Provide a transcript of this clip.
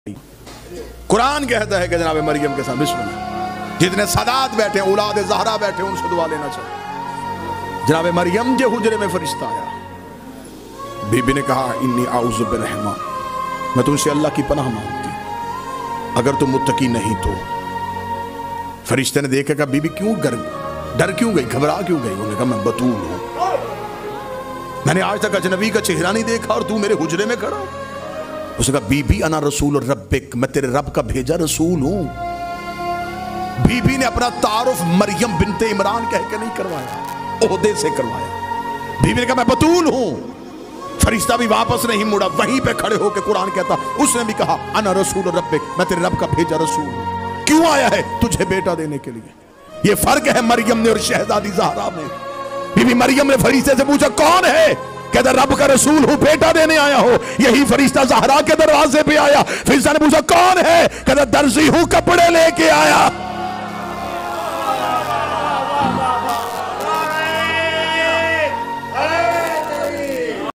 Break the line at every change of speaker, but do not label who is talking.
कुरान कहता है कि जनाब मरियम के साथ बिस्मिल्लाह, जितने सादात बैठे औलाद ज़हरा बैठे उनसे दुआ लेना चाहिए। जनाब मरियम के हुजरे में फरिश्ता आया, बीबी ने कहा इन्नी आउज़ु बिर्रहमान, मैं तुमसे अल्लाह की पनाह मांगती अगर तुम मुत्तकी नहीं तो। फरिश्ते ने देखा कहा बीबी क्यों डर क्यों गई, घबरा क्यों गई? उन्होंने कहा मैं बतूल हूं, मैंने आज तक अजनबी का चेहरा नहीं देखा और तू मेरे हुजरे में खड़ा। उसने कहा बीबी अना रसूल रब्बिक, मैं तेरे रब का भेजा रसूल हूं। बीबी ने अपना तारुफ मरियम बिनते इमरान कह के नहीं करवाया, ओहदे से करवाया। बीबी ने कहा मैं बतूल हूं। फरिश्ता भी वापस नहीं मुड़ा, वहीं पे खड़े होकर कुरान कहता उसने भी कहा अना रसूल रब्बिक, मैं तेरे रब का भेजा रसूल हूं। क्यों आया है? तुझे बेटा देने के लिए। ये फर्क है मरियम ने और शहजादी ज़हरा में। बीबी मरियम ने फरिश्ते से पूछा कौन है? कहता रब का रसूल हूं, बेटा देने आया हो। यही फरिश्ता ज़हरा के दरवाजे पे आया, फरिश्ता ने पूछा कौन है? कहता दर्जी हूं, कपड़े लेके आया।